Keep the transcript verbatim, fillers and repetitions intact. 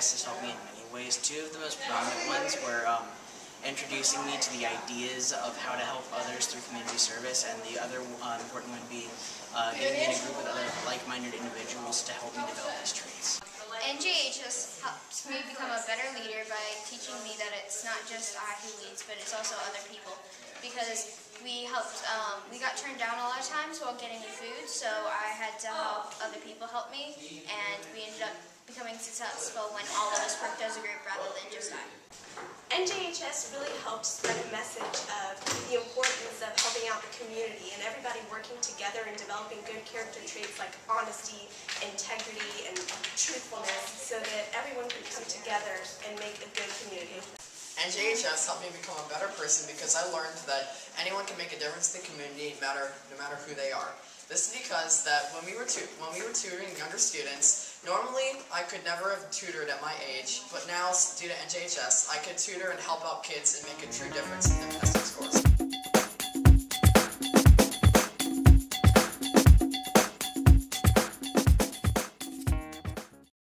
S has helped me in many ways. Two of the most prominent ones were um, introducing me to the ideas of how to help others through community service, and the other uh, important one being uh, getting me in a group with other like-minded individuals to help me develop these traits. N J H S helped me become a better leader by teaching me that it's not just I who leads, but it's also other people. Because we helped, um, we got turned down a lot of times while getting food, so I had to help other people help me, and we ended up becoming successful when all of us worked as a group rather than just I. N J H S really helped spread a message of the importance of helping out the community and everybody working together and developing good character traits like honesty, integrity, and truthfulness so that everyone can come together and make a good community. N J H S helped me become a better person because I learned that anyone can make a difference in the community no matter, no matter who they are. This is because that when we were tu when we were tutoring younger students, normally I could never have tutored at my age, but now due to N J H S, I could tutor and help out kids and make a true difference in their testing scores.